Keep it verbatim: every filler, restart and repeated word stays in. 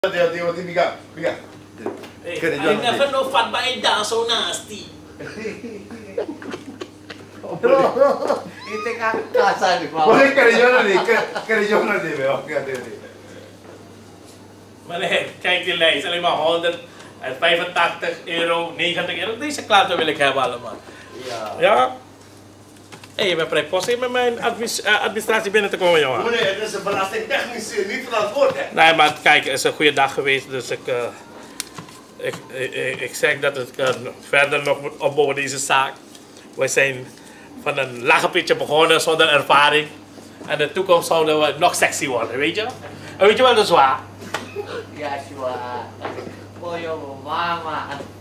Dia dia mati biga, biga. Hey, I never know fat by down so nasty. Itu kan kasar di bawah. Boleh kerja nanti, kerja nanti, oke nanti. Maar nee, kijk die lijst, alleen maar honderdvijfentachtig euro, negentig euro. Deze klanten wil ik hebben allemaal. Ja. Ja? Hé, hey, je bent vrij positief met mijn administ uh, administratie binnen te komen, jongen. Meneer, het is een belastingtechnisch niet verantwoord, hè? Nee, maar kijk, het is een goede dag geweest, dus ik, uh, ik, ik, ik zeg dat ik uh, verder nog moet opbouwen deze zaak. We zijn van een lage pitje begonnen zonder ervaring. En in de toekomst zouden we nog sexy worden, weet je? En weet je wel, dat is waar. Ja, zwaar. Oh, joh, mama.